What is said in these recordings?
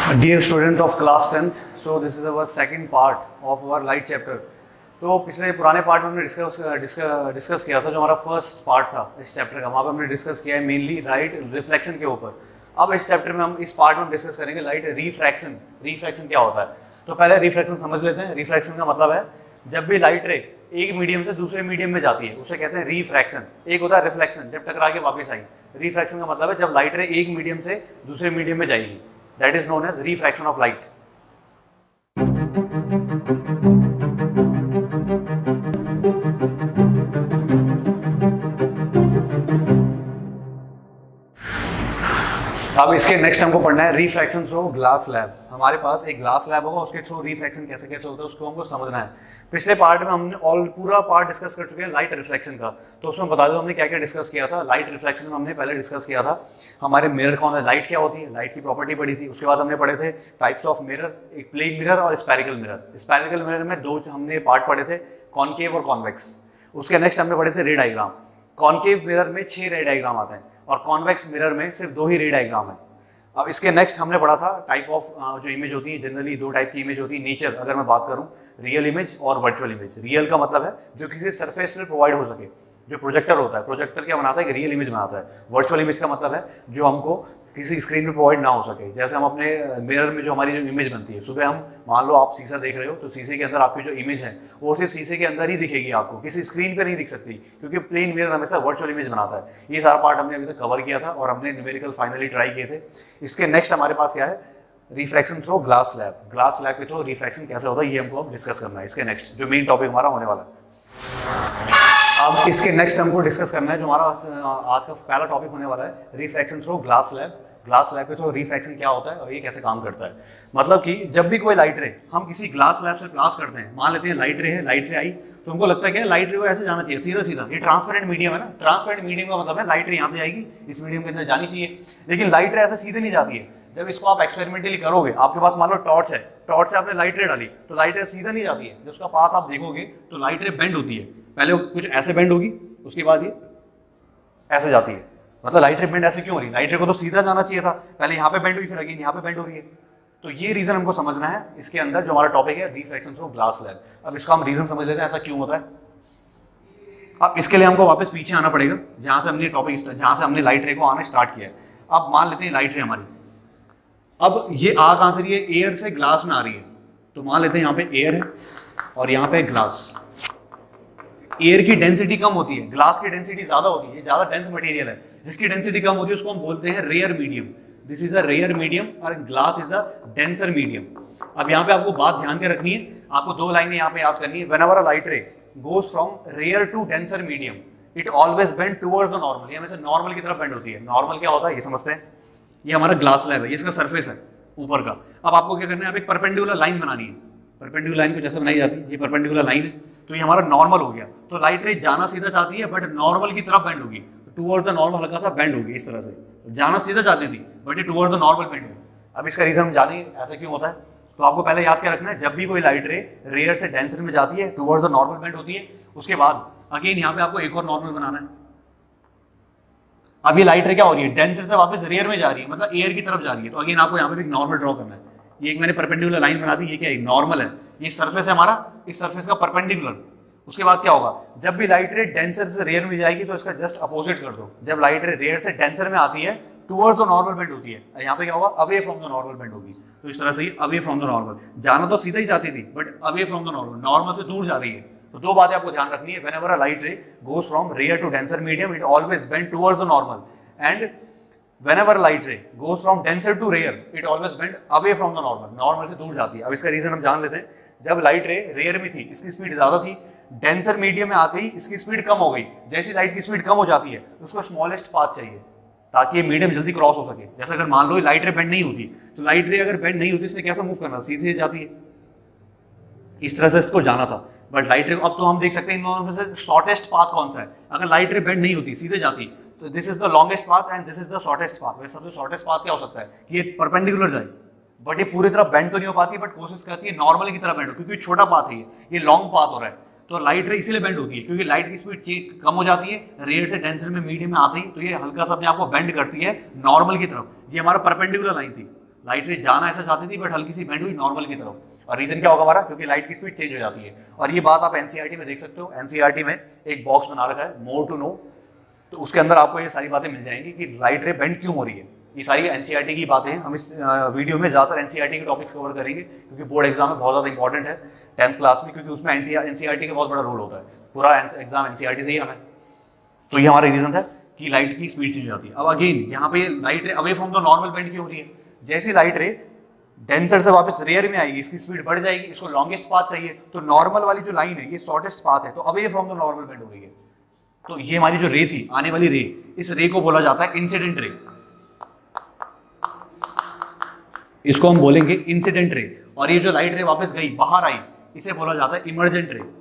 Dear student of class 10th, so this is our second part of our light chapter. तो पिछले पुराने part में हमने discuss किया था, जो हमारा फर्स्ट पार्ट था इस चैप्टर का, वहाँ पे हमने डिस्कस किया है मेनली लाइट रिफ्लेक्शन के ऊपर। अब इस चैप्टर में हम इस पार्ट में डिस्कस करेंगे लाइट रिफ्रैक्शन। रिफ्रैक्शन क्या होता है, तो पहले रिफ्लेक्शन समझ लेते हैं। रिफ्लेक्शन का मतलब है जब भी लाइट रे एक मीडियम से दूसरे मीडियम में जाती है उसे कहते हैं रिफ्रैक्शन। एक होता है रिफ्लेक्शन, जब टकरा के वापस आई। रिफ्रैक्शन का मतलब है जब लाइट रे एक मीडियम से दूसरे मीडियम में जाएगी, that is known as refraction of light. अब इसके नेक्स्ट हमको पढ़ना है रिफ्रैक्शन थ्रू ग्लास स्लैब। हमारे पास एक ग्लास स्लैब होगा, उसके थ्रू रिफ्रैक्शन कैसे कैसे होता है उसको हमको समझना है। पिछले पार्ट में हमने पूरा पार्ट डिस्कस कर चुके हैं लाइट रिफ्लेक्शन का, तो उसमें बता दो हमने क्या क्या डिस्कस किया था। लाइट रिफ्लेक्शन में हमने पहले डिस्कस किया था हमारे मिरर कौन है, लाइट क्या होती है, लाइट की प्रॉपर्टी पढ़ी थी। उसके बाद हमने पढ़े थे टाइप्स ऑफ मिरर, एक प्लेन मिरर और स्पेरिकल मिरर। स्पेरिकल मिरर में दो हमने पार्ट पढ़े थे, कॉनकेव और कॉन्वेक्स। उसके नेक्स्ट हमने पढ़े थे रे डायग्राम। कॉनकेव मिरर में 6 रे डायग्राम आते हैं और कॉन्वेक्स मिरर में सिर्फ 2 ही रे डायग्राम है। अब इसके नेक्स्ट हमने पढ़ा था टाइप ऑफ जो इमेज होती है, जनरली 2 टाइप की इमेज होती है नेचर। अगर मैं बात करूं रियल इमेज और वर्चुअल इमेज। रियल का मतलब है जो किसी सरफेस पर प्रोवाइड हो सके, जो प्रोजेक्टर होता है। प्रोजेक्टर क्या बनाता है कि रियल इमेज बनाता है। वर्चुअल इमेज का मतलब है जो हमको किसी स्क्रीन पे प्रोवाइड ना हो सके। जैसे हम अपने मिरर में जो हमारी जो इमेज बनती है, सुबह हम मान लो आप शीशा देख रहे हो तो शीशे के अंदर आपकी जो इमेज है वो सिर्फ शीशे के अंदर ही दिखेगी, आपको किसी स्क्रीन पे नहीं दिख सकती, क्योंकि प्लेन मिरर हमेशा वर्चुअल इमेज बनाता है। ये सारा पार्ट हमने अभी तक कवर किया था और हमने न्यूमेरिकल फाइनली ट्राई किए थे। इसके नेक्स्ट हमारे पास क्या है, refraction through glass slab. Glass slab के थ्रू रिफ्रैक्शन कैसे होता है ये हमको अब डिस्कस करना है। इसके नेक्स्ट जो मेन टॉपिक हमारा होने वाला है, अब इसके नेक्स्ट हमको डिस्कस करना है जो हमारा आज का पहला टॉपिक होने वाला है, refraction through glass slab. Glass slab पे तो रिफ्रैक्शन क्या होता है और ये कैसे काम करता है। मतलब कि जब भी कोई लाइट रे हम किसी ग्लास स्लैब से पास करते हैं, मान लेते हैं लाइट रे है, लाइट रे आई तो हमको लगता है कि लाइट रे को ऐसे जाना चाहिए सीधा सीधा। ये ट्रांसपेरेंट मीडियम है ना, ट्रांसपेरेंट मीडियम का मतलब है लाइट रे यहाँ से आएगी, इस मीडियम के अंदर जानी चाहिए। लेकिन लाइट रे ऐसे सीधे नहीं जाती है। जब इसको आप एक्सपेरिमेंटली करोगे, आपके पास मान लो टॉर्च है, टॉर्च से आपने लाइट रे डाली तो लाइट रे सीधा नहीं जाती है। जब उसका पाथ आप देखोगे तो लाइट रे बेंड होती है। पहले कुछ ऐसे बेंड होगी, उसके बाद ये ऐसे जाती है। मतलब लाइट रे बेंड ऐसे क्यों हो रही है, लाइट रे को तो सीधा जाना चाहिए था, पहले यहाँ पे बेंड हुई फिर अगेन यहाँ पे बेंड हो रही है। तो ये रीजन हमको समझना है इसके अंदर जो हमारा टॉपिक है रिफ्रैक्शन थ्रू ग्लास स्लैब। अब इसका हम रीजन समझ लेते हैं ऐसा क्यों होता है। अब इसके लिए हमको वापस पीछे आना पड़ेगा जहां से हमने टॉपिक, जहां से हमने लाइट रे को आना स्टार्ट किया है। अब मान लेते हैं लाइट रे हमारी, अब ये आ कहां से रही है, एयर से ग्लास में आ रही है। तो मान लेते हैं यहाँ पे एयर है और यहाँ पे ग्लास। एयर की डेंसिटी कम होती है, ग्लास की डेंसिटी ज्यादा होती है, ज्यादा डेंस मटेरियल है। जिसकी डेंसिटी कम होती है उसको हम बोलते हैं rare medium. This is a rare medium और glass is a denser medium. अब यहाँ पे आपको बात ध्यान के रखनी है, आपको 2 लाइनें यहाँ पे याद करनी है। Whenever a light ray goes from rare to denser medium it always bend towards the normal. ये हमेशा नॉर्मल की तरफ बेंड होती है। नॉर्मल क्या होता है ये समझते हैं। ये हमारा ग्लास स्लैब है, ये इसका सरफेस है ऊपर का। अब आपको क्या करना है, आप एक परपेंडिकुलर लाइन बनानी है। परपेंडिकुलर लाइन को जैसे बनाई जाती है, ये परपेंडिकुलर लाइन है, तो ये हमारा नॉर्मल हो गया। तो लाइट रे जाना सीधा चाहती है बट नॉर्मल की तरफ बेंड होगी, टुवर्ड्स द नॉर्मल हल्का सा बेंड होगी इस तरह से। जाना सीधा चाहती थी बट ये टुवर्ड्स द नॉर्मल बेंड होगी। अब इसका रीजन हम जानेंगे ऐसा क्यों होता है। तो आपको पहले याद क्या रखना है, जब भी कोई लाइट रे रेयर से डेंसर में जाती है टुवर्ड्स द नॉर्मल बेंड होती है। उसके बाद अगेन यहाँ पे आपको एक और नॉर्मल बनाना है। अब ये लाइट रे क्या हो रही है, डेंसर से वापस रेयर में जा रही है, मतलब एयर की तरफ जा रही है। तो अगेन आपको यहाँ पे एक नॉर्मल ड्रॉ करना है। ये एक मैंने परपेंडिकुलर लाइन बना दी, ये क्या है, नॉर्मल है। ये सरफेस है हमारा, इस सरफेस का परपेंडिकुलर। उसके बाद क्या होगा, जब भी लाइट रे डेंसर से रेयर में जाएगी तो इसका जस्ट अपोजिट कर दो। जब लाइट रे रेयर से डेंसर में आती है टुवर्ड्स द नॉर्मल बेंड होती है, यहाँ पे क्या होगा, away from the normal bend होगी। तो इस तरह से अवे फ्रॉम द नॉर्मल, जाना तो सीधा ही जाती थी but away from the normal, normal से दूर जा रही है। तो 2 बातें आपको ध्यान रखनी है। Whenever a light ray goes from rare to denser medium it always bend towards the normal, and whenever light ray goes from denser to rare it always bend away from the normal, normal से दूर जाती है। अब इसका reason हम जान लेते हैं। जब लाइट रे रेयर में थी इसकी स्पीड ज्यादा थी, डेंसर मीडियम में आते ही इसकी स्पीड कम हो गई। जैसी लाइट की स्पीड कम हो जाती है उसको स्मॉलेस्ट पाथ चाहिए ताकि ये मीडियम जल्दी क्रॉस हो सके। जैसे अगर मान लो लाइट रे बेंड नहीं होती तो लाइट रे अगर बेंड नहीं होती इसने कैसे मूव करना, सीधे जाती है, इस तरह से इसको जाना था। बट लाइट रे अब तो हम देख सकते हैं इन दोनों में से शॉर्टेस्ट पाथ कौन सा है। अगर लाइट रे बेंड नहीं होती सीधे जाती तो this is the longest path and this is the shortest path. वैसे सबसे शॉर्टेस्ट पाथ क्या हो सकता है कि ये परपेंडिकुलर जाए, बट ये पूरी तरह बेंड तो नहीं हो पाती, बट कोशिश करती है नॉर्मल की तरफ बेंड हो, क्योंकि छोटा पाथ है ये लॉन्ग पाथ हो रहा है। तो लाइट रे इसीलिए बेंड होती है क्योंकि लाइट की स्पीड कम हो जाती है, रेयर से डेंसर में मीडियम में आती है, तो ये हल्का सा अपने आप को बेंड करती है नॉर्मल की तरफ। ये हमारा परपेंडिकुलर लाइन थी, लाइट रे जाना ऐसा चाहती थी बट हल्की सी बेंड हुई नॉर्मल की तरफ। और रीजन क्या होगा हमारा, क्योंकि लाइट की स्पीड चेंज हो जाती है। और ये बात आप एनसीईआरटी में देख सकते हो, एनसीईआरटी में एक बॉक्स बना रखा है मोर टू नो, तो उसके अंदर आपको ये सारी बातें मिल जाएंगी कि लाइट रे बेंड क्यों हो रही है। ये सारी एनसीईआरटी की बातें हैं। हम इस वीडियो में ज़्यादातर एनसीईआरटी के टॉपिक्स कवर करेंगे क्योंकि बोर्ड एग्जाम में बहुत ज़्यादा इंपॉर्टेंट है 10th क्लास में, क्योंकि उसमें एनसीईआरटी का बहुत बड़ा रोल होता है। पूरा एग्जाम एनसीईआरटी से ही आना है। तो ये हमारा रीजन था कि लाइट की स्पीड चेंज हो जाती है। अब अगेन यहाँ पे light ray away from the normal bend क्यों हो रही है, जैसी लाइट रे डेंसर से वापस रेयर में आएगी इसकी स्पीड बढ़ जाएगी, इसको लॉन्गेस्ट पाथ चाहिए, तो नॉर्मल वाली जो लाइन है ये शॉर्टेस्ट पाथ है, तो away from the normal bend हो रही है। तो ये हमारी जो रे थी, आने वाली रे, इस रे को बोला जाता है इंसिडेंट रे, इसको हम बोलेंगे इंसिडेंट रे। और ये जो लाइट रे वापस गई बाहर आई, इसे बोला जाता है इमर्जेंट रे,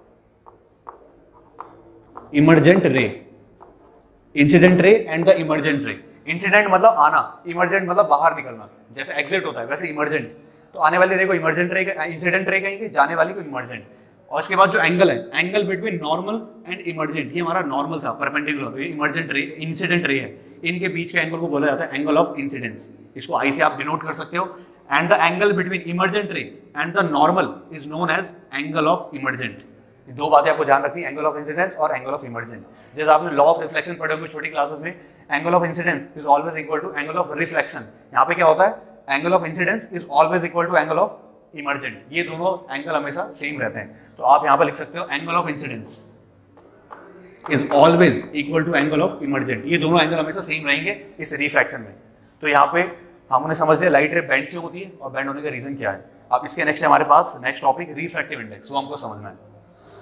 emergent ray, incident ray and the emergent ray. Incident मतलब आना, इमर्जेंट मतलब बाहर निकलना, जैसे एग्जिट होता है वैसे इमर्जेंट। तो आने वाली रे को इमर्जेंट रे, इंसिडेंट रे कहेंगे, जाने वाली को इमर्जेंट। और इसके बाद जो एंगल है, angle between normal and emergent, ये हमारा नॉर्मल था परपेंडिकुलर, ये इमर्जेंट रे, इंसिडेंट रे है, इनके बीच के एंगल को बोला जाता है एंगल ऑफ इंसिडेंस। इसको आई से आप डिनोट कर सकते हो। And the angle between emergent ray and the normal is known as angle of emergent. दो बातें आपको ध्यान रखनी, एंगल ऑफ इंसिडेंस और एंगल ऑफ इमर्जेंट। जैसे आपने लॉ ऑफ रिफ्लेक्शन पढ़े होंगे छोटी क्लासेस में, angle of incidence is always equal to angle of reflection. यहाँ पे क्या होता है, angle of incidence is always equal to angle of emergent. ये दोनों एंगल हमेशा सेम रहते हैं। तो आप यहाँ पे लिख सकते हो angle of incidence is always equal to angle of emergent. ये दोनों एंगल हमेशा सेम रहेंगे इस रिफ्रैक्शन में। तो यहाँ पे हमने समझ लिया लाइट रे बेंड क्यों होती है और बेंड होने का रीजन क्या है। अब इसके नेक्स्ट हमारे पास नेक्स्ट टॉपिक रिफ्रैक्टिव इंडेक्स, वो हमको समझना है।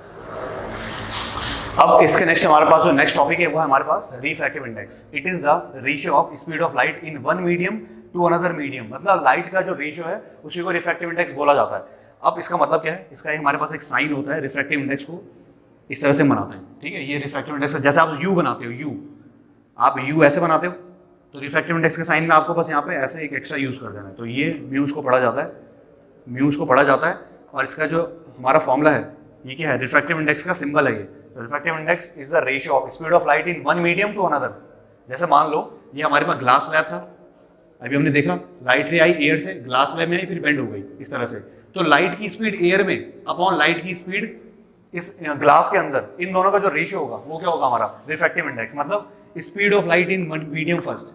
अब इसके नेक्स्ट हमारे पास जो नेक्स्ट टॉपिक है वो है हमारे पास refractive index. It is the ratio of speed of light in one medium to another medium. मतलब लाइट का जो रेशियो है उसी को रिफ्रैक्टिव इंडेक्स बोला जाता है। अब इसका मतलब क्या है, इसका हमारे पास एक साइन होता है, रिफ्रैक्टिव इंडेक्स को इस तरह से बनाते हैं, ठीक है। ये रिफ्रैक्टिव इंडेक्स जैसे आप यू बनाते हो, यू आप यू ऐसे बनाते हो, तो रिफ्रैक्टिव इंडेक्स के साइन में आपको बस यहाँ पे ऐसे एक एक्स्ट्रा यूज कर देना है। तो ये म्यूज को पढ़ा जाता है, म्यूज को पढ़ा जाता है। और इसका जो हमारा फॉर्मूला है ये क्या है, रिफ्रैक्टिव इंडेक्स का सिंबल है ये। तो refractive index is the ratio of speed of light in one medium to another. जैसे मान लो ये हमारे पास ग्लास स्लैब था, अभी हमने देखा लाइट रे आई एयर से, ग्लास स्लैब में आई, फिर बेंड हो गई इस तरह से। तो लाइट की स्पीड एयर में अपॉन लाइट की स्पीड इस ग्लास के अंदर, इन दोनों का जो रेशियो होगा वो क्या होगा हमारा रिफ्रैक्टिव इंडेक्स। मतलब speed of light in medium first,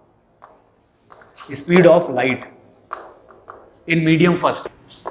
speed of light in medium first.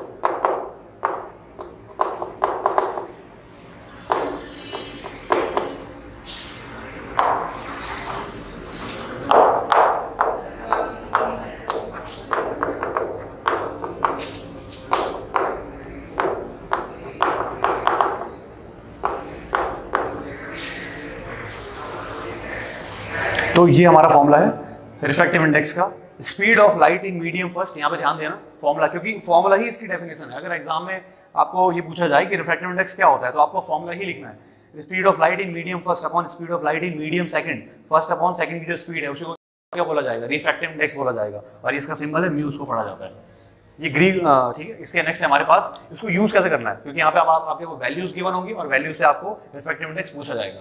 तो ये हमारा फॉर्मूला है रिफ्रैक्टिव इंडेक्स का, speed of light in medium first. यहाँ पे ध्यान देना फॉर्मूला, क्योंकि फॉर्मूला ही इसकी डेफिनेशन है। अगर एग्जाम में आपको ये पूछा जाए कि रिफ्रैक्टिव इंडेक्स क्या होता है, तो आपको फॉर्मूला ही लिखना है, speed of light in medium first upon speed of light in medium second. First upon second की जो स्पीड है उसी को क्या बोला जाएगा, रिफ्रैक्टिव इंडेक्स बोला जाएगा। और इसका सिंबल है म्यू, उसको पढ़ा जाता है ये ग्रीक, ठीक है। इसके नेक्स्ट हमारे पास इसको यूज कैसे करना है, क्योंकि यहाँ पे आपके वो वैल्यूज गिवन होंगी और वैल्यू से आपको रिफ्रैक्टिव इंडेक्स पूछा जाएगा।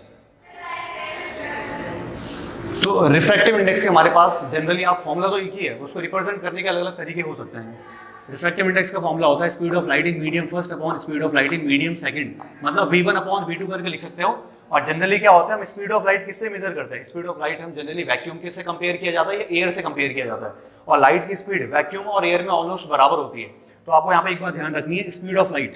तो रिफ्रैक्टिव इंडेक्स के हमारे पास जनरली आप फॉर्मूला तो एक ही है, उसको रिप्रेजेंट करने के अलग अलग तरीके हो सकते हैं। रिफ्रैक्टिव इंडेक्स का फॉर्मूला होता है speed of light in medium first upon speed of light in medium second. मतलब v1 अपॉन v2 करके लिख सकते हो। और जनरली क्या होता है, हम स्पीड ऑफ लाइट किससे मेजर करते हैं, स्पीड ऑफ लाइट हम जनरली वैक्यूम किससे कंपेयर किया जाता है या एयर से कंपेयर किया जाता है। और लाइट की स्पीड वैक्यूम और एयर में ऑलमोस्ट बराबर होती है। तो आपको यहाँ पे एक बात ध्यान रखनी है, speed of light,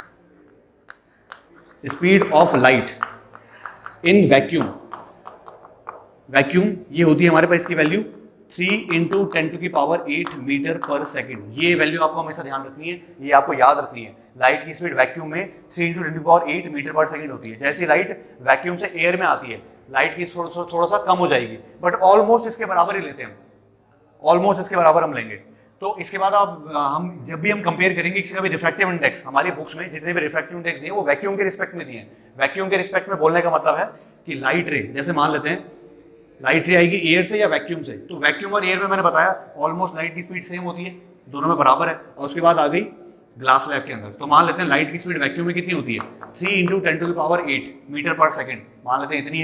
speed of light in vacuum, vacuum ये होती है हमारे पास, इसकी वैल्यू 3 × 10⁸ मीटर पर सेकंड। ये वैल्यू आपको हमेशा ध्यान रखनी है, ये आपको याद रखनी है। लाइट की स्पीड वैक्यूम में 3 × 10⁸ मीटर पर सेकंड होती है। जैसी लाइट वैक्यूम से एयर में आती है, लाइट की थोड़ा सा कम हो जाएगी, बट ऑलमोस्ट इसके बराबर ही लेते हैं हम, ऑलमोस्ट इसके बराबर हम लेंगे। तो इसके बाद हम जब भी हम कंपेयर करेंगे किसी का भी रिफ्रैक्टिव इंडेक्स, हमारी बुक्स में जितने भी रिफ्रैक्टिव इंडेक्स दिए वो वैक्यूम के रिस्पेक्ट में दिए हैं। वैक्यूम के रिस्पेक्ट में बोलने का मतलब है कि लाइट रे, जैसे मान लेते हैं लाइट रे आएगी एयर से या वैक्यूम से, तो वैक्यूम और एयर में मैंने बताया ऑलमोस्ट लाइट की स्पीड सेम होती है, दोनों में बराबर है। और उसके बाद आ गई ग्लास स्लैब के अंदर, तो मान लेते हैं लाइट की स्पीड वैक्यूम में कितनी होती है, 3 × 10⁸ मीटर पर सेकंड, मान लेते हैं इतनी है।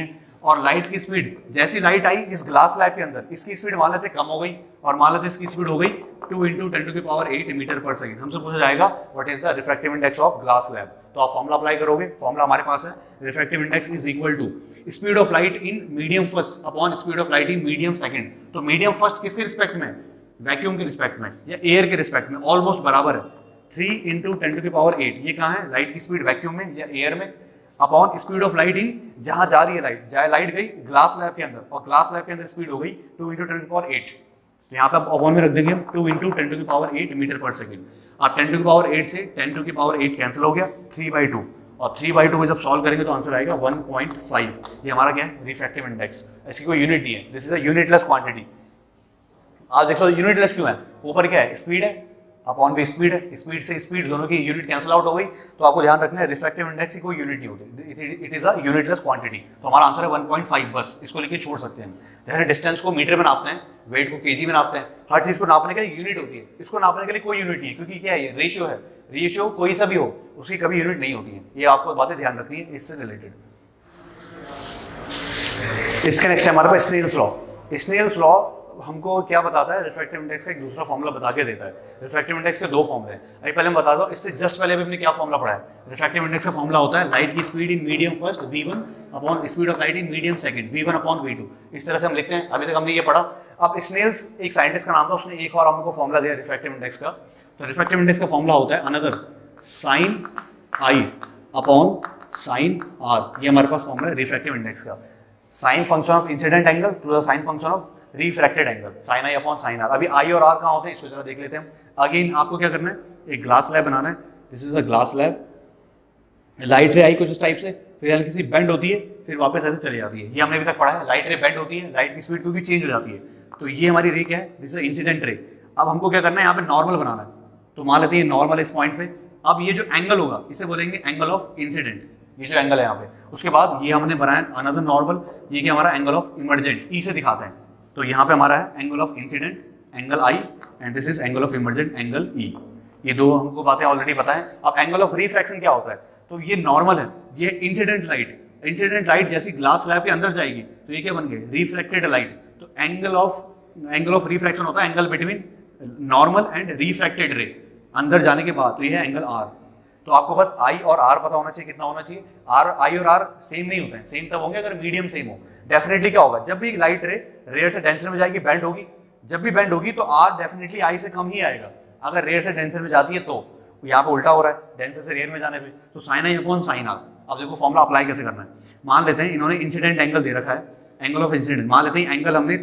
और लाइट की स्पीड, जैसी लाइट आई इस ग्लास स्लैब के अंदर, इसकी स्पीड मान लेते कम हो गई और मान लेते इसकी स्पीड हो गई 2 × 10⁸ मीटर पर सेकंड। हमसे पूछा जाएगा what is the refractive index of glass slab. तो आप फॉर्मूला अप्लाई करोगे, फॉर्मूला हमारे पास है refractive index is equal to speed of light in medium first upon speed of light in medium second. तो मीडियम फर्स्ट किसके respect में, vacuum के रिस्पेक्ट में या एयर के रिस्पेक्ट में, ऑलमोस्ट बराबर है 3 × 10⁸। ये कहाँ है, लाइट की स्पीड वैक्यूम में या एयर में, upon speed of light in, जहां जा रही है लाइट, जहां लाइट गई ग्लास स्लैब के अंदर और ग्लास स्लैब के अंदर स्पीड हो गई 2 × 10⁸। तो यहाँ पे आप अपॉन में रख देंगे हम 2 × 10⁸ मीटर पर सेकंड। अब 10⁸ से 10⁸ कैंसिल हो गया 3/2 और 3/2 को जब सॉल्व करेंगे तो आंसर आएगा 1.5। ये हमारा क्या है, रिफ्रैक्टिव इंडेक्स। इसकी कोई यूनिट नहीं है, this is a unitless quantity. आप देखो यूनिटलेस क्यों है, ऊपर क्या है, स्पीड है, अपॉन भी स्पीड है, स्पीड से स्पीड दोनों की यूनिट कैंसिल आउट हो गई। तो आपको ध्यान रखना है रिफ्रैक्टिव इंडेक्स की कोई यूनिट नहीं होती, it is a unitless quantity. तो हमारा आंसर है 1.5, बस इसको लेके छोड़ सकते हैं। जैसे डिस्टेंस को मीटर में नापते हैं, वेट को केजी में नापते हैं, हर चीज को नापने के लिए यूनिट होती है, इसको नापने के लिए कोई यूनिट नहीं है, क्योंकि क्या है, ये रेशियो है, रेशियो कोई सा भी हो उसकी कभी यूनिट नहीं होती है। ये आपको बातें ध्यान रखनी है इससे रिलेटेड। इसके नेक्स्ट है हमारे पास स्नेल्स लॉ। स्नेल्स लॉ हमको क्या बताता है, रिफ्रैक्टिव इंडेक्स का एक दूसरा फॉर्मूला बता के देता है। रिफ्रैक्टिव इंडेक्स के दो फॉर्मूले हैं, अभी पहले मैं बता दूं, इससे जस्ट पहले भी हमने क्या फॉर्मूला पढ़ा है। रिफ्रैक्टिव इंडेक्स का फॉर्मूला होता है लाइट की speed in medium first v1 upon speed of light in medium second v1 upon v2। इस तरह से हम लिखते हैं, अभी तक हमने ये पढ़ा। अब स्नेल्स एक साइंटिस्ट का नाम था, उसने एक और हमको फॉर्मूला दिया रिफ्रैक्टिव इंडेक्स का। तो रिफ्रैक्टिव इंडेक्स का फॉर्मूला होता है another sine i upon sine r। ये हमारे पास फॉर्मूला है रिफ्रैक्टिव इंडेक्स का। Sine function of incident angle to the sine function of refracted angle, sine I upon sine R. अभी आई और आर कहाँ होते हैं इसको जरा देख लेते हैं। अगेन आपको क्या करना है, एक ग्लास स्लैब बनाना है, this is a glass slab. Light ray आई कुछ इस टाइप से, फिर हल्की सी बेंड होती है, फिर वापस ऐसे चली जाती है। ये हमने अभी तक पढ़ा है, लाइट रे बेंड होती है, लाइट की स्पीड क्योंकि चेंज हो जाती है। तो ये हमारी रे क्या है, दिस इज इंसिडेंट रे। अब हमको क्या करना है, यहाँ पे नॉर्मल बनाना है। तो मान लेते हैं नॉर्मल इस पॉइंट पे। अब ये जो एंगल होगा इसे बोलेंगे एंगल ऑफ इंसिडेंट, ये जो एंगल है यहाँ पे। उसके बाद ये हमने बनाया अनदर नॉर्मल, ये क्या हमारा एंगल ऑफ इमर्जेंट, ई से दिखाते हैं। तो यहाँ पे हमारा है angle of incident angle I and this is angle of emergent angle E. ये दो हमको बातें ऑलरेडी पता है। अब एंगल ऑफ रिफ्रैक्शन क्या होता है, तो ये नॉर्मल है, ये इंसिडेंट लाइट जैसी ग्लास स्लैब के अंदर जाएगी तो ये क्या बन गए, रिफ्लेक्टेड लाइट। तो एंगल ऑफ रिफ्रैक्शन होता है angle between normal and refracted ray, अंदर जाने के बाद। तो ये है एंगल आर। तो आपको बस आई और आर पता होना चाहिए, कितना होना चाहिए, आर आई और आर सेम नहीं होते हैं, सेम तब होंगे अगर मीडियम सेम हो। डेफिनेटली क्या होगा, जब भी लाइट रे रेयर से डेंसर में जाएगी बेंड होगी, जब भी बेंड होगी तो आर डेफिनेटली आई से कम ही आएगा। अगर रेयर से डेंसर में जाती है तो यहाँ पे उल्टा हो रहा है, डेंसर से रेयर में जाने पे। तो sine I upon sine R. अब देखो फॉर्मूला अप्लाई कैसे करना है। मान लेते हैं इन्होंने इंसिडेंट एंगल दे रखा है, एंगल ऑफ इंसिडेंट। मान लेते हैं एंगल हमने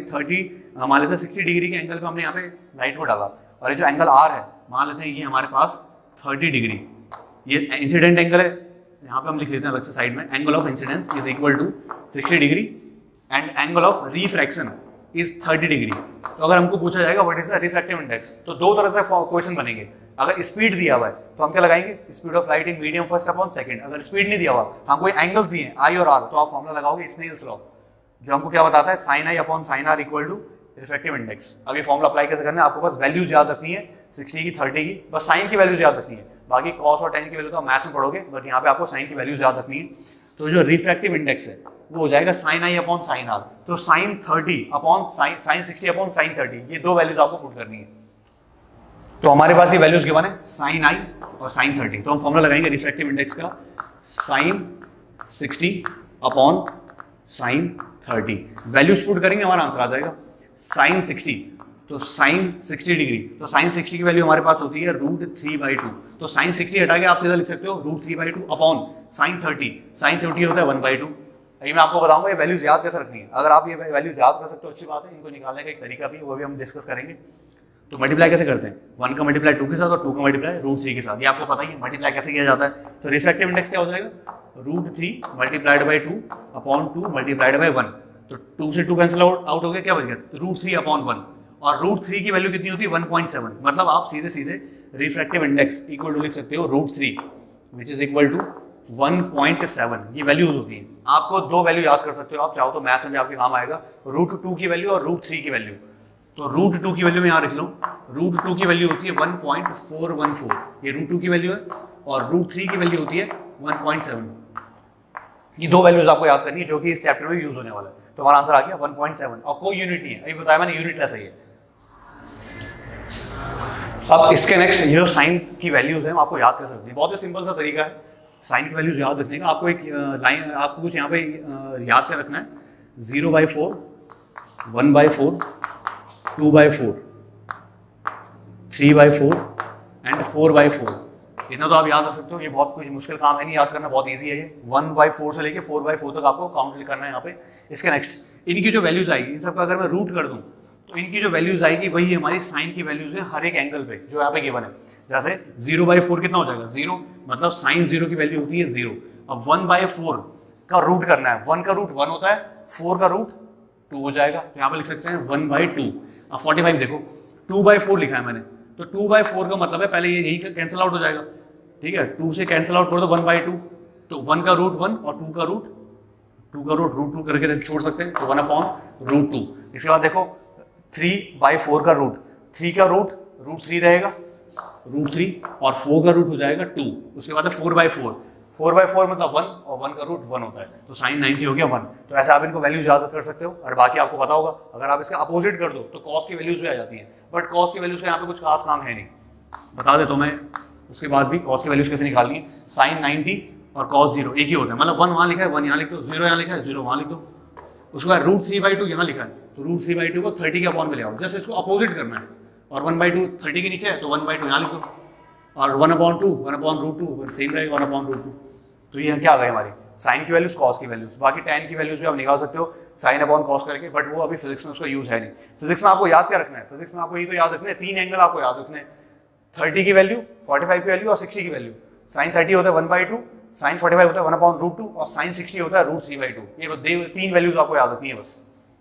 60 डिग्री के एंगल पे हमने यहाँ पे लाइट को डाला, और ये जो एंगल आर है मान लेते हैं ये हमारे पास 30 डिग्री। ये इंसिडेंट एंगल है, यहाँ पे हम लिख लेते हैं अलग से साइड में, angle of incidence is equal to 60 degree and angle of refraction is 30 degree. तो अगर हमको पूछा जाएगा what is the refractive index, तो दो तरह से क्वेश्चन बनेंगे। अगर स्पीड दिया हुआ है तो हम क्या लगाएंगे, speed of light in medium first upon second. अगर स्पीड नहीं दिया हुआ, हमको एंगल्स दिए हैं आई और आर, तो आप फॉर्मूला लगाओगे स्नेल्स लॉ, जो हमको क्या बताता है sine I upon sine R equal to refractive index. अब ये फॉर्मूला अप्लाई कैसे करना है, आपको बस वैल्यूज याद रखनी है, 60 की 30 की, बस साइन की वैल्यूज याद रखनी है। बाकी कॉस और टेन की वैल्यू तो मैथ्स में पढ़ोगे, बट यहाँ पे आपको साइन की वैल्यूज याद रखनी है। तो जो रिफ्रैक्टिव इंडेक्स है वो हो जाएगा sine I upon sine R. तो sine 30 upon sine 60 upon sine 30, ये दो वैल्यूज आपको पुट करनी है। तो हमारे पास ये वैल्यूज गिवन है साइन आई और साइन 30। तो हम फॉर्मूला लगाएंगे रिफ्रैक्टिव इंडेक्स का sine 60 upon sine 30। Values put करेंगे हमारा आंसर आ जाएगा साइन 60। तो साइन 60 डिग्री, तो साइन 60 की वैल्यू हमारे पास होती है √3/2। तो साइन 60 हटा के आप सीधा लिख सकते हो √3/2 अपॉन साइन 30। साइन 30 होता है 1/2। अभी मैं आपको बताऊंगा ये वैल्यूज याद कैसे रखनी है। अगर आप ये वैल्यूज याद कर सकते हो अच्छी बात है, इनको निकालने का एक तरीका भी वो भी हम डिस्कस करेंगे। तो मल्टीप्लाई कैसे करते हैं, 1 का मल्टीप्लाई 2 के साथ और 2 का मल्टीप्लाई √3 के साथ, ये आपको पता ही है मल्टीप्लाई कैसे किया जाता है। तो रिफ्रैक्टिव इंडेक्स क्या हो जाएगा, √3 multiplied by 2 upon 2 multiplied by 1। तो 2 से 2 कैंसिल आउट हो गया, क्या बच गया √3 अपॉन 1। और √3 की वैल्यू कितनी होती है 1.7। मतलब आप सीधे सीधे रिफ्रैक्टिव इंडेक्स इक्वल टू लिख सकते हो √3 विच इज इक्वल टू 1.7। ये वैल्यूज होती है। आपको दो वैल्यू याद कर सकते हो, आप चाहो तो मैथ्स में भी आपके काम आएगा, √2 की वैल्यू और √3 की वैल्यू। तो √2 की वैल्यू में यहाँ लिख लो, √2 की वैल्यू होती है 1.414, ये √2 की वैल्यू है, और √3 की वैल्यू होती है 1.7। ये दो वैल्यूज आपको याद करनी है जो कि इस चैप्टर में यूज होने वाला है। तो हमारा आंसर आ गया 1.7 और कोई यूनिट नहीं है, अभी बताया मैंने यूनिटलेस है ये। अब इसके नेक्स्ट ये जो साइन की वैल्यूज है आपको याद कर सकते हैं, बहुत ही सिंपल सा तरीका है साइन की वैल्यूज याद रखने का। आपको एक लाइन आपको कुछ यहाँ पे याद कर रखना है, 0/4, 1/4, 2/4, 3/4 एंड 4/4। इतना तो आप याद रख सकते हो, ये बहुत कुछ मुश्किल काम है नहीं, याद करना बहुत इजी है ये। 1/4 से लेके 4/4 तक आपको काउंट करना है यहाँ पे। इसके नेक्स्ट इनकी जो वैल्यूज आएगी, इन सबका अगर मैं रूट कर दूँ तो इनकी जो वैल्यूज आएगी वही हमारी साइन की वैल्यूज है हर एक एंगल पे जो यहाँ पे गिवन है। जैसे 0/4 कितना हो जाएगा 0, मतलब साइन 0 की वैल्यू होती है 0। अब 1/4 का रूट करना है, 1 का रूट 1 होता है, 4 का रूट 2 हो जाएगा, तो यहाँ पे लिख सकते हैं 1/2। अब 45 देखो 2/4 लिखा है मैंने, तो 2/4 का मतलब है पहले ये यही कैंसिल आउट हो जाएगा, ठीक है, 2 से कैंसिल आउट कर दो 1/2, तो 1 का रूट 1 और 2 का रूट √2 करके छोड़ सकते हैं, तो 1/√2। इसके बाद देखो 3/4 का रूट, 3 का रूट √3 रहेगा, √3 और 4 का रूट हो जाएगा 2। उसके बाद है 4/4, 4/4 मतलब 1 और 1 का रूट 1 होता है, तो साइन 90 हो गया 1। तो ऐसे आप इनको वैल्यूज याद कर सकते हो। और बाकी आपको पता होगा अगर आप इसका अपोजिट कर दो तो कॉस की वैल्यूज भी आ जाती हैं, बट कॉस की वैल्यूज का यहाँ पे कुछ खास काम है नहीं, बता देता हूँ मैं। उसके बाद भी कॉस की वैल्यूज कैसे निकालनी है, साइन 90 और कॉस 0 एक ही होता है, मतलब 1 वहाँ लिखा है 1 यहाँ लिख दो, 0 यहाँ लिखा है 0 वहाँ लिख दो। उसके बाद √3/2 यहाँ लिखा है, तो √3/2 को 30 के अपॉन में ले आओ, जस्ट इसको अपोजिट करना है। और 1/2 30 के नीचे है तो 1/2 यहाँ लिख दो, और 1/2 1/√2 सेम रहेगा 1/√2। तो ये क्या आ गई हमारी साइन की वैल्यूज, कॉस की वैल्यूज। बाकी tan की वैल्यूज भी आप निकाल सकते हो साइन अपॉन कॉस करके, बट वो अभी फिजिक्स में उसका यूज है नहीं। फिजिक्स में आपको याद क्या रखना है, फिजिक्स में आपको ये तो याद रखना है 3 एंगल आपको याद रखने हैं, 30 की वैल्यू, 45 की वैल्यू और 60 की वैल्यू। साइन 30 होता है 1/2, साइन 45 होता है 1/√2 और साइन 60 होता है √3/2। ये 3 वैल्यूज आपको याद रखनी है बस।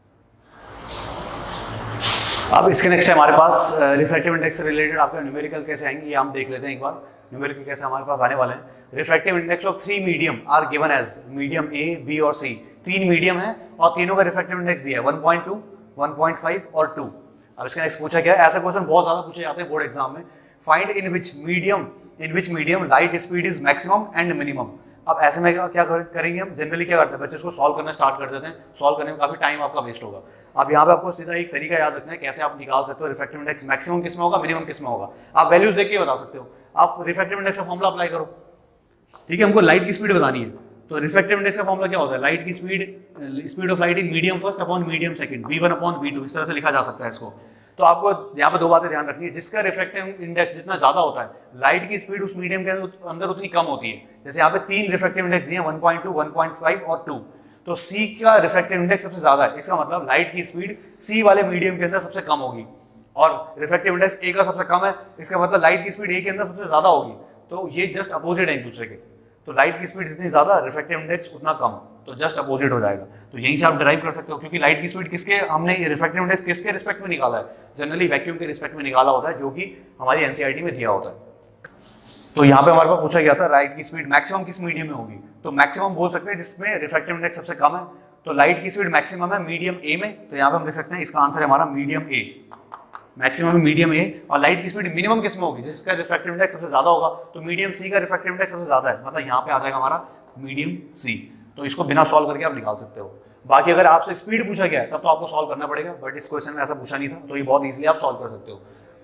अब इसके नेक्स्ट है हमारे पास रिफ्रैक्टिव इंडेक्स से रिलेटेड आपके न्यूमेरिकल कैसे आएंगे ये हम देख लेते हैं एक बार। न्यूमेरिकल कैसे हमारे पास आने वाले हैं। Refractive index of 3 medium are given as medium A, B और सी। 3 मीडियम है और तीनों का रिफ्रैक्टिव इंडेक्स दिया है 1.2, 1.5 और 2। अब इसका नेक्स्ट पूछा गया है, ऐसे क्वेश्चन बहुत ज्यादा पूछे जाते हैं बोर्ड एग्जाम में। Find in which medium light speed is maximum and minimum. अब ऐसे में क्या करेंगे हम, जनरली क्या करते हैं बच्चे इसको सॉल्व करना स्टार्ट कर देते हैं, सॉल्व करने में काफी टाइम आपका वेस्ट होगा। अब यहाँ पे आपको सीधा एक तरीका याद रखना है कैसे आप निकाल सकते हो रिफ्रैक्टिव इंडेक्स मैक्सिमम किस में होगा, मिनिमम किस में होगा। आप वैल्यूज देख के बता सकते हो। आप रिफ्रैक्टिव इंडेक्स का फॉर्मुला अप्लाई करो, ठीक है, हमको लाइट की स्पीड बतानी है, तो रिफ्रैक्टिव इंडेक्स का फॉर्मुला क्या होता है, लाइट की speed of light in medium first upon medium second, v1/v2, इस तरह से लिखा जा सकता है इसको। तो आपको यहाँ पे 2 बातें ध्यान रखनी है, जिसका रिफ्रैक्टिव इंडेक्स जितना ज्यादा होता है लाइट की स्पीड उस मीडियम के अंदर उतनी कम होती है। जैसे यहाँ पे 3 रिफ्रैक्टिव इंडेक्स दिए 1.2, 1.5 और 2, तो C का रिफ्रैक्टिव इंडेक्स सबसे ज्यादा है, इसका मतलब लाइट की स्पीड C वाले मीडियम के अंदर सबसे कम होगी। और रिफ्रैक्टिव इंडेक्स A का सबसे कम है, इसका मतलब लाइट की स्पीड A के अंदर सबसे ज्यादा होगी। तो ये जस्ट अपोजिट है एक दूसरे के, तो लाइट की स्पीड जितनी ज्यादा रिफ्रैक्टिव इंडेक्स उतना कम, तो जस्ट अपोजिट हो जाएगा। तो यहीं से आप डिराइव कर सकते हो, क्योंकि लाइट की स्पीड किसके, हमने रिफ्रैक्टिव इंडेक्स किसके रिस्पेक्ट में निकाला है, जनरली वैक्यूम के रिस्पेक्ट में निकाला होता है, जो कि हमारी एनसीईआरटी में दिया होता है। तो यहाँ पे हमारे पास पूछा गया था लाइट की स्पीड मैक्सिमम किस मीडियम में होगी, तो मैक्सिमम बोल सकते हैं जिसमें रिफ्रैक्टिव इंडेक्स सबसे कम है। तो लाइट की स्पीड मैक्सिमम है मीडियम ए में, तो यहाँ पे हम लिख सकते हैं इसका आंसर है हमारा medium A, maximum medium A. और लाइट की स्पीड मिनिमम किस में होगी, जिसका रिफ्रैक्टिव इंडेक्स सबसे ज्यादा होगा, तो मीडियम सी का रिफ्रैक्टिव इंडेक्स सबसे ज्यादा है, मतलब यहाँ पे आ जाएगा हमारा मीडियम सी। तो इसको बिना सॉल्व करके आप निकाल सकते हो। बाकी अगर आपसे स्पीड पूछा गया तब तो आपको सॉल्व करना पड़ेगा, बट इस क्वेश्चन में ऐसा पूछा नहीं था, तो ये बहुत इजीली आप सॉल्व कर सकते हो।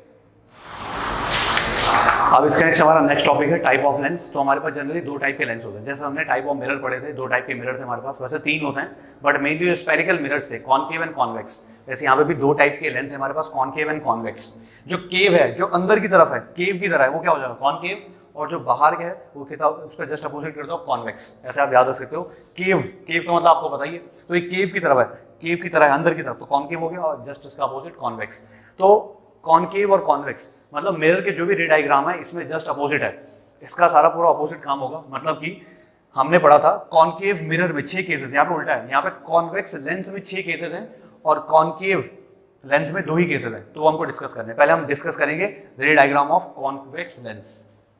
अब इसका नेक्स्ट हमारा नेक्स्ट टॉपिक है टाइप ऑफ लेंस। तो हमारे पास जनरली 2 टाइप के लेंस होते हैं, जैसे हमने टाइप ऑफ मिरर पढ़े थे, 2 टाइप के मिरर थे हमारे पास, वैसे 3 होते हैं, बट मेनली जो स्पेरिकल मिरर्स थे, कॉनकेव एंड कॉन्वेक्स। वैसे यहाँ पे भी 2 टाइप के लेंस है हमारे पास, कॉनकेव एंड कॉन्वेक्स। जो केव है, जो अंदर की तरफ है, केव की तरह है, वो क्या हो जाएगा कॉनकेव, और जो बाहर के है वो किताब उसका जस्ट अपोजिट कर दो कॉन्वेक्स। ऐसे आप याद रख सकते हो। केव का मतलब आपको बताइए, तो ये केव की तरफ है, केव की तरह है अंदर की तरफ, तो कॉनकेव हो गया, और जस्ट उसका अपोजिट कॉन्वेक्स। तो कॉनकेव और कॉन्वेक्स मतलब मिरर के जो भी रे डायग्राम है इसमें जस्ट अपोजिट है, इसका सारा पूरा अपोजिट काम होगा। मतलब कि हमने पढ़ा था कॉनकेव मिरर में 6 केसेस, यहाँ पे उल्टा है, यहाँ पे कॉन्वेक्स लेंस में 6 केसेस हैं और कॉनकेव लेंस में 2 ही केसेस हैं। तो हमको डिस्कस करने, पहले हम डिस्कस करेंगे रे डायग्राम ऑफ कॉन्वेक्स लेंस।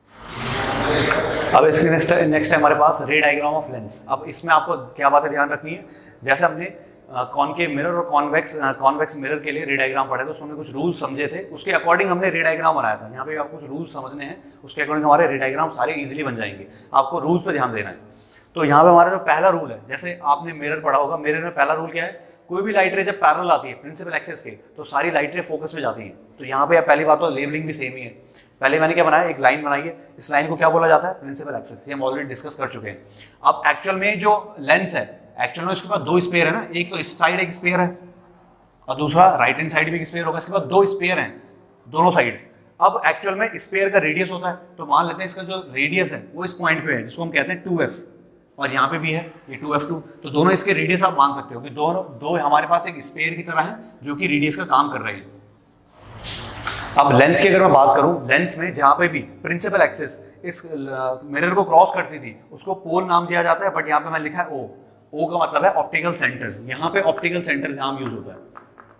अब इसके नेक्स्ट है हमारे पास रे डायग्राम ऑफ लेंस। अब इसमें आपको क्या बातें ध्यान रखनी है, जैसे हमने कॉनकेव मिरर और कॉन्वेक्स मिरर के लिए रे डायग्राम पढ़े थे, उसमें हमने कुछ रूल्स समझे थे, उसके अकॉर्डिंग हमने रे डायग्राम बनाया था। यहाँ पे आपको कुछ रूल्स समझने हैं, उसके अकॉर्डिंग हमारे रे डायग्राम सारे इजीली बन जाएंगे, आपको रूल्स पे ध्यान देना है। तो यहाँ पे हमारा जो पहला रूल है, जैसे आपने मिरर पढ़ा होगा, मिरर में पहला रूल क्या है, कोई भी लाइट रे जब पैरेलल आती है प्रिंसिपल एक्सिस के तो सारी लाइट रे फोकस में जाती हैं। तो यहाँ पे पहली बात तो लेबलिंग भी सेम ही है। पहले मैंने क्या बनाया, एक लाइन बनाई है, इस लाइन को क्या बोला जाता है, प्रिंसिपल एक्सिस, ये हम ऑलरेडी डिस्कस कर चुके हैं। अब एक्चुअल में जो लेंस है, एक्चुअल में उसके पास दो स्पेयर है ना, एक तो इस साइड एक स्पेयर है और दूसरा राइट हैंड साइड में एक स्पेयर होगा, इसके पास दो स्पेयर हैं दोनों साइड। अब एक्चुअल में स्पेयर का रेडियस होता है, तो मान लेते हैं इसका जो रेडियस है वो इस पॉइंट पे है जिसको हम कहते हैं 2f, और यहाँ पे भी है ये 2f2, तो दोनों इसके रेडियस आप मान सकते हो कि दोनों दो हमारे पास एक स्पेयर की तरह है जो कि रेडियस का काम कर रहे हैं। अब लेंस की अगर मैं बात करूं, लेंस में जहां पे भी प्रिंसिपल एक्सिस इस मिरर को क्रॉस करती थी उसको पोल नाम दिया जाता है, बट यहाँ पे मैं लिखा है ओ का मतलब है ऑप्टिकल सेंटर। यहाँ पे ऑप्टिकल सेंटर नाम यूज होता है,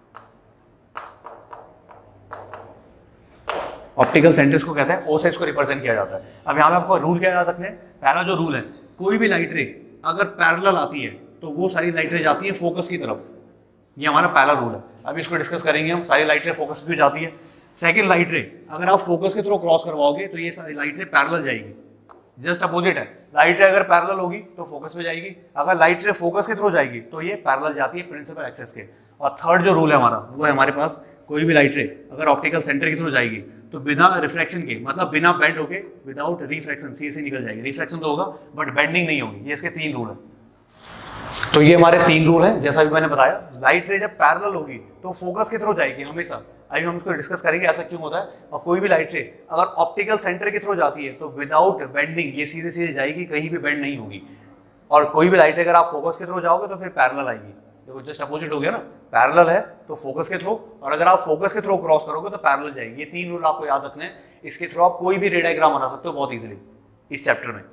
ऑप्टिकल सेंटर्स को कहते हैं, ओ से इसको रिप्रेजेंट किया जाता है। अब यहाँ पे आपको रूल क्या याद रखने, पहला जो रूल है, कोई भी लाइट रे अगर पैरेलल आती है तो वो सारी लाइट रे जाती है फोकस की तरफ, ये हमारा पहला रूल है। अब इसको डिस्कस करेंगे हम, सारी लाइट रे फोकस क्यों जाती है। सेकंड, लाइट रे अगर आप फोकस के थ्रू क्रॉस करवाओगे तो ये सारी लाइट रे पैरेलल जाएगी, जस्ट अपोजिट है, लाइट रे अगर पैरेलल होगी तो फोकस में जाएगी, अगर लाइट रे फोकस के थ्रू जाएगी तो ये पैरेलल जाती है प्रिंसिपल एक्सिस के। और थर्ड जो रूल है हमारा वो है हमारे पास, कोई भी लाइट रे अगर ऑप्टिकल सेंटर के थ्रू जाएगी तो बिना रिफ्लेक्शन के, मतलब बिना बेंड होके, विदाउट रिफ्लेक्शन सीधे निकल जाएगी। रिफ्लेक्शन तो होगा बट बेंडिंग नहीं होगी, ये इसके 3 रूल है। तो ये हमारे 3 रूल हैं, जैसा भी मैंने बताया। लाइट रे जब पैरेलल होगी तो फोकस के थ्रू जाएगी हमेशा, अभी हम इसको डिस्कस करेंगे ऐसा क्यों होता है। और कोई भी लाइट रे अगर ऑप्टिकल सेंटर के थ्रू जाती है तो विदाउट बेंडिंग ये सीधे सीधे जाएगी, कहीं भी बेंड नहीं होगी। और कोई भी लाइट रे अगर आप फोकस के थ्रू जाओगे तो फिर पैरेलल आएगी, देखो जस्ट अपोजिट हो गया ना, पैरेलल है तो फोकस के थ्रू, और अगर आप फोकस के थ्रू क्रॉस करोगे तो पैरेलल जाएगी। ये 3 रूल आपको याद रखने हैं, इसके थ्रू आप कोई भी रे डायग्राम बना सकते हो बहुत इजीली इस चैप्टर में।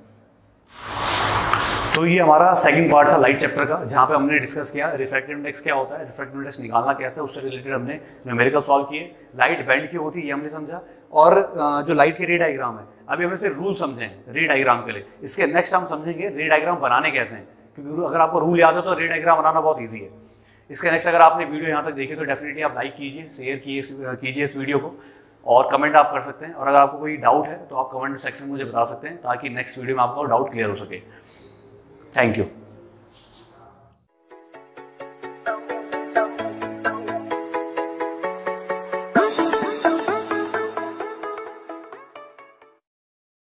तो ये हमारा सेकंड पार्ट था लाइट चैप्टर का, जहाँ पे हमने डिस्कस किया रिफ्रैक्टिव इंडेक्स क्या होता है, रिफ्रैक्टिव इंडेक्स निकालना कैसे, उससे रिलेटेड हमने न्यूमेरिकल सॉल्व किए। लाइट बैंड क्यों होती है ये हमने समझा, और जो लाइट के रे डायग्राम है, अभी हमने सिर्फ रूल समझे हैं रे डायग्राम के लिए। इसके नेक्स्ट हम समझेंगे रे डायग्राम बनाने कैसे हैं, क्योंकि अगर आपको रूल याद है तो रे डायग्राम बनाना बहुत ईजी है। इसके नेक्स्ट अगर आपने वीडियो यहाँ तक देखी तो डेफिनेटली आप लाइक कीजिए, शेयर कीजिए इस वीडियो को, और कमेंट आप कर सकते हैं। और अगर आपको कोई डाउट है तो आप कमेंट सेक्शन में मुझे बता सकते हैं, ताकि नेक्स्ट वीडियो में आपका डाउट क्लियर हो सके। Thank you.